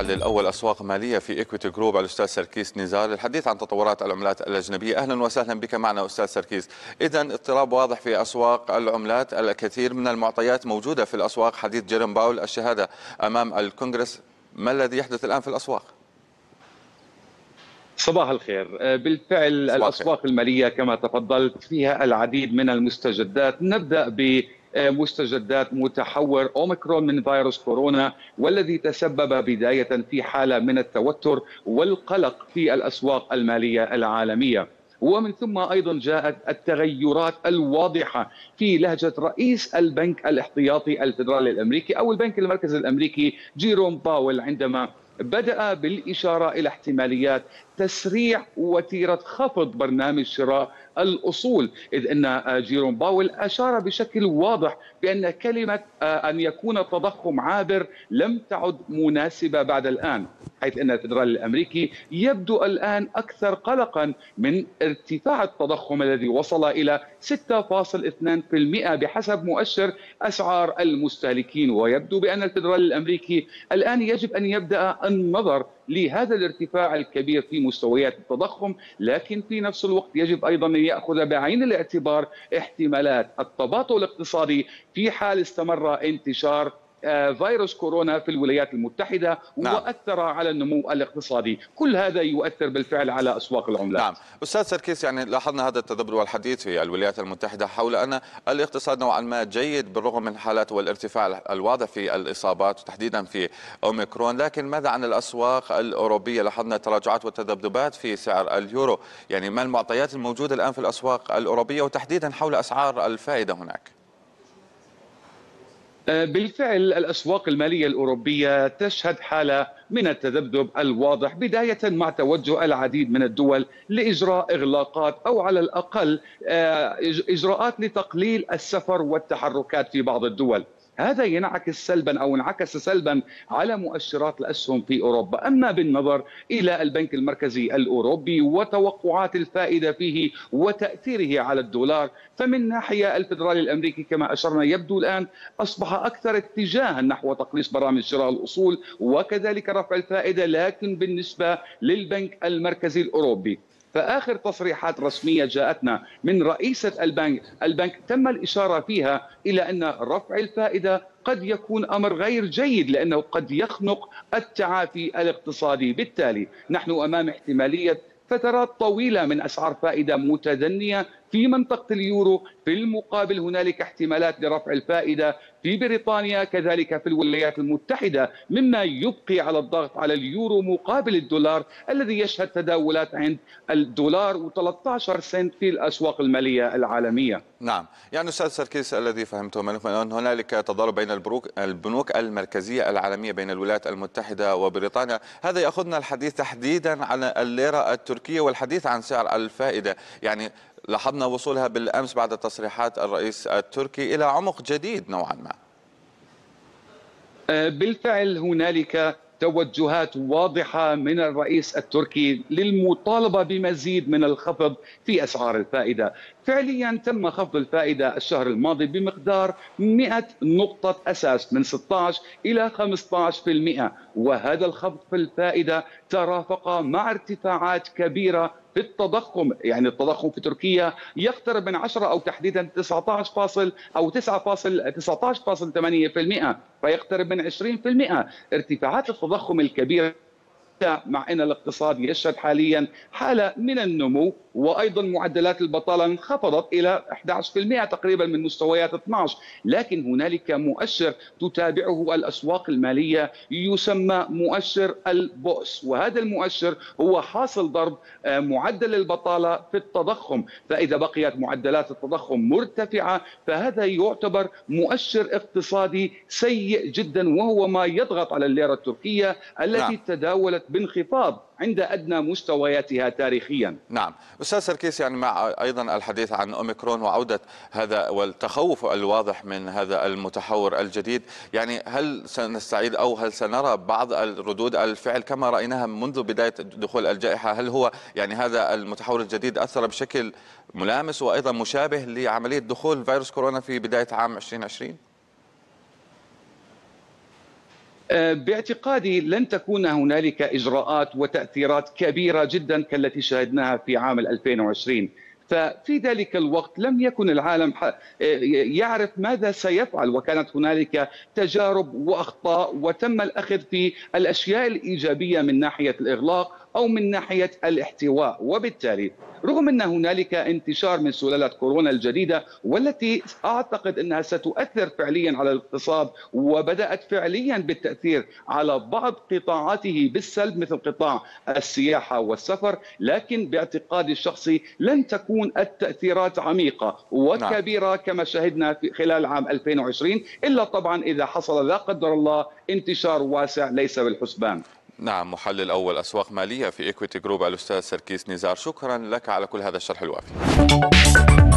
محلل أول أسواق مالية في إيكويتي جروب الأستاذ سركيس نزار للحديث عن تطورات العملات الأجنبية. أهلا وسهلا بك معنا أستاذ سركيس. إذا اضطراب واضح في أسواق العملات، الكثير من المعطيات موجودة في الأسواق، حديث جيروم باول، الشهادة أمام الكونغرس، ما الذي يحدث الآن في الأسواق؟ صباح الخير. بالفعل صباح الخير. الأسواق المالية كما تفضلت فيها العديد من المستجدات. نبدأ بمستجدات متحور أوميكرون من فيروس كورونا، والذي تسبب بداية في حالة من التوتر والقلق في الأسواق المالية العالمية. ومن ثم أيضا جاءت التغيرات الواضحة في لهجة رئيس البنك الاحتياطي الفيدرالي الأمريكي أو البنك المركزي الأمريكي جيروم باول، عندما بدأ بالإشارة إلى احتماليات تسريع وتيرة خفض برنامج شراء الأصول، إذ أن جيروم باول أشار بشكل واضح بأن كلمة أن يكون التضخم عابر لم تعد مناسبة بعد الآن، حيث أن الفدرالي الأمريكي يبدو الآن أكثر قلقا من ارتفاع التضخم الذي وصل إلى 6.2% بحسب مؤشر أسعار المستهلكين. ويبدو بأن الفدرالي الأمريكي الآن يجب أن يبدأ النظر لهذا الارتفاع الكبير في مستويات التضخم، لكن في نفس الوقت يجب أيضا أن يأخذ بعين الاعتبار احتمالات التباطؤ الاقتصادي في حال استمر انتشار فيروس كورونا في الولايات المتحدة وأثر على النمو الاقتصادي. كل هذا يؤثر بالفعل على أسواق العملات. نعم أستاذ سركيس، يعني لاحظنا هذا التدبر والحديث في الولايات المتحدة حول أن الاقتصاد نوعا ما جيد بالرغم من حالات والارتفاع الواضح في الإصابات وتحديدا في أوميكرون، لكن ماذا عن الأسواق الأوروبية؟ لاحظنا تراجعات وتذبذبات في سعر اليورو، يعني ما المعطيات الموجودة الآن في الأسواق الأوروبية وتحديدا حول أسعار الفائدة هناك؟ بالفعل الأسواق المالية الأوروبية تشهد حالة من التذبذب الواضح، بداية مع توجه العديد من الدول لإجراء إغلاقات أو على الأقل إجراءات لتقليل السفر والتحركات في بعض الدول. هذا ينعكس سلبا أو انعكس سلبا على مؤشرات الأسهم في أوروبا. أما بالنظر إلى البنك المركزي الأوروبي وتوقعات الفائدة فيه وتأثيره على الدولار، فمن ناحية الفدرالي الأمريكي كما أشرنا يبدو الآن أصبح أكثر اتجاها نحو تقليص برامج شراء الأصول وكذلك رفع الفائدة، لكن بالنسبة للبنك المركزي الأوروبي فآخر تصريحات رسمية جاءتنا من رئيسة البنك تم الإشارة فيها إلى أن رفع الفائدة قد يكون أمر غير جيد لأنه قد يخنق التعافي الاقتصادي. بالتالي نحن أمام احتمالية فترات طويلة من أسعار فائدة متدنية في منطقة اليورو. في المقابل هنالك احتمالات لرفع الفائدة في بريطانيا كذلك في الولايات المتحدة، مما يبقي على الضغط على اليورو مقابل الدولار الذي يشهد تداولات عند الدولار و13 سنت في الأسواق المالية العالمية. نعم، يعني أستاذ سركيس الذي فهمته منك أن هنالك تضارب بين البنوك المركزية العالمية بين الولايات المتحدة وبريطانيا. هذا يأخذنا الحديث تحديدا عن الليرة التركية والحديث عن سعر الفائدة. يعني لاحظنا وصولها بالأمس بعد تصريحات الرئيس التركي إلى عمق جديد نوعا ما. بالفعل هنالك توجهات واضحة من الرئيس التركي للمطالبة بمزيد من الخفض في أسعار الفائدة. فعليا تم خفض الفائدة الشهر الماضي بمقدار 100 نقطة أساس من 16 إلى 15%، وهذا الخفض في الفائدة ترافق مع ارتفاعات كبيرة في التضخم. يعني التضخم في تركيا يقترب من 10 أو تحديدا 19 أو 19.8%، فيقترب من 20%. ارتفاعات التضخم الكبيرة مع أن الاقتصاد يشهد حاليا حالة من النمو، وأيضا معدلات البطالة انخفضت إلى 11% تقريبا من مستويات 12، لكن هنالك مؤشر تتابعه الأسواق المالية يسمى مؤشر البؤس، وهذا المؤشر هو حاصل ضرب معدل البطالة في التضخم. فإذا بقيت معدلات التضخم مرتفعة فهذا يعتبر مؤشر اقتصادي سيء جدا، وهو ما يضغط على الليرة التركية التي تداولت بانخفاض عند أدنى مستوياتها تاريخيا. نعم أستاذ سركيس، يعني مع أيضا الحديث عن أوميكرون وعودة هذا والتخوف الواضح من هذا المتحور الجديد، يعني هل سنستعيد أو هل سنرى بعض ردود الفعل كما رأيناها منذ بداية دخول الجائحة؟ هل هو يعني هذا المتحور الجديد أثر بشكل ملامس وأيضا مشابه لعملية دخول فيروس كورونا في بداية عام 2020؟ باعتقادي لن تكون هنالك إجراءات وتأثيرات كبيرة جدا كالتي شاهدناها في عام 2020. ففي ذلك الوقت لم يكن العالم يعرف ماذا سيفعل، وكانت هنالك تجارب وأخطاء وتم الأخذ في الأشياء الإيجابية من ناحية الإغلاق أو من ناحية الاحتواء. وبالتالي رغم أن هنالك انتشار من سلالة كورونا الجديدة والتي أعتقد أنها ستؤثر فعليا على الاقتصاد وبدأت فعليا بالتأثير على بعض قطاعاته بالسلب مثل قطاع السياحة والسفر، لكن باعتقادي الشخصي لن تكون التأثيرات عميقة وكبيرة كما شهدنا في خلال عام 2020، إلا طبعا إذا حصل لا قدر الله انتشار واسع ليس بالحسبان. نعم، محلل أول أسواق مالية في إيكويتي جروب الأستاذ سركيس نزار، شكرا لك على كل هذا الشرح الوافي.